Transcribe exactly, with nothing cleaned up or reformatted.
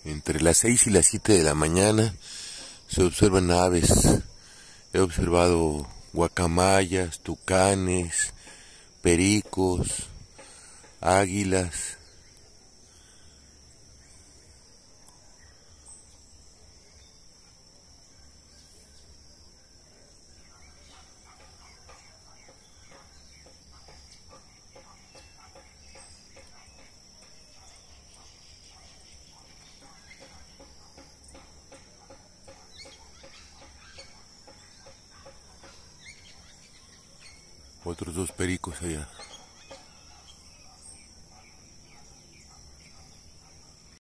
Entre las seis y las siete de la mañana se observan aves. He observado guacamayas, tucanes, pericos, águilas. Otros dos pericos allá.